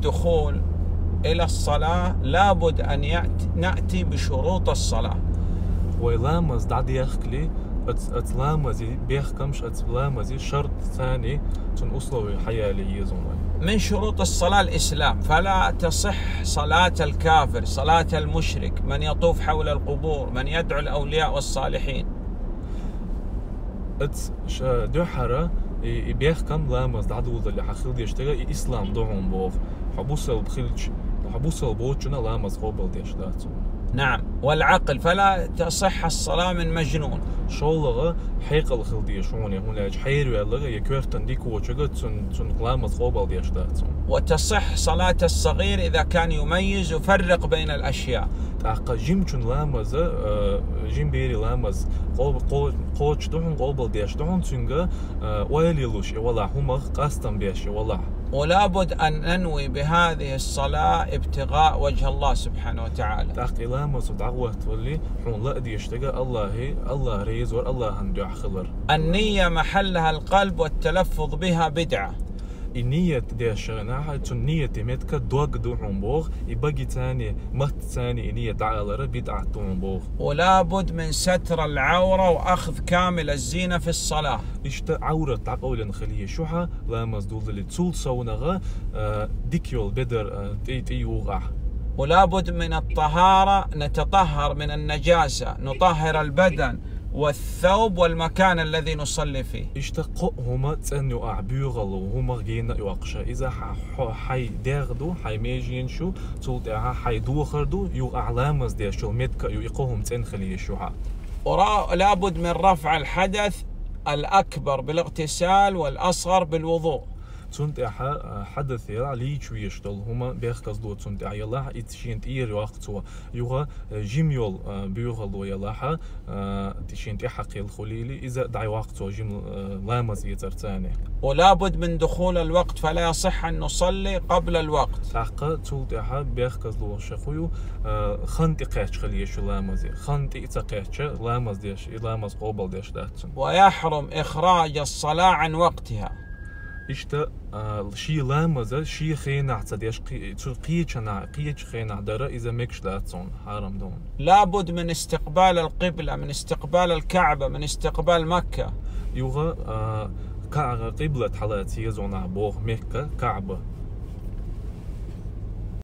الدخول إلى الصلاة لابد أن نأتي بشروط الصلاة. ويلامز دعدي يخلي اتلامزي بيخكمش اتلامزي شرط ثاني تن أصلوي حياة ليزون. من شروط الصلاة الإسلام، فلا تصح صلاة الكافر، صلاة المشرك، من يطوف حول القبور، من يدعو الأولياء والصالحين. دوحرة بيخكم لامز دعدو اللي حخيل يشتغل إسلام دوهم بوغ حبوسل بخيلش حبوسل بوتشنا لامز قبل ديشتاتو. نعم، والعقل، فلا تصح الصلاة من مجنون. شولغة حيق الخلدية شوني هنا حير ويلغة يكورتن ديكو وشغة تن لامز قبل ديشتاتو. وتصح صلاة الصغير إذا كان يميز ويفرق بين الأشياء. تاقا جيم تن لامز جيم بيري لامز قوش دهون قبل ديش دهون تنغا ويليلوش والله هم قاستن بيش والله. ولابد أن ننوي بهذه الصلاة ابتغاء وجه الله سبحانه وتعالى. تاق لامز ودعوة تولي حون لا أدي يشتغى الله ريز والله هندع خلر. النية محلها القلب والتلفظ بها بدعة. النية ديش ناها تن نية متك دوق دوحون بوغ يبقي تاني مت تاني نية دعالر بدعة دون بوغ. ولابد من ستر العورة وأخذ كامل الزينة في الصلاة. إشتا عورة تعقول نخليه شوها لامز دول اللي تول صونغا ديكيول بدر تيوغا. ولابد من الطهارة، نتطهر من النجاسة، نطهر البدن والثوب والمكان الذي نصلي فيه. اشتقوا هما تنو أعبيغلو هما جينا يوقشا إذا حي داغدو حي ميجين شو تولتها حي دوخردو يو أعلامز دي شو متك يقوهم تنخلي شوها. لابد من رفع الحدث الأكبر بالاغتسال والأصغر بالوضوء. تنتها حدث يلا ليش ويشتغل هما بيخكز دو تنتها يلا يتشينت إير وقتها يوها جيميول بيوغلو يلا تشينت حقي الخليلي إذا دعي وقتها جيم لامز يترتاني. ولابد من دخول الوقت، فلا يصح أن نصلي قبل الوقت. تحقا تنتها بيخكز دو شخويو خنتي قاتش خليه شو لامزي خنتي إتقاتش لامز ديش لامز قبل ديش داتن. ويحرم إخراج الصلاة عن وقتها. إشتا شي لامزة شي خينا عتديش قيتش خينا دارا إذا مكش لاتون حرام دون. لابد من استقبال القبلة، من استقبال الكعبة، من استقبال مكة. يوغا قبلة حالاتي يزونا بوغ مكة كعبة